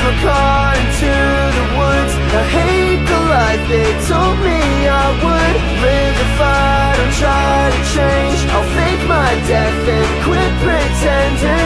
a car into the woods. I hate the life they told me I would live if I don't try to change. I'll fake my death and quit pretending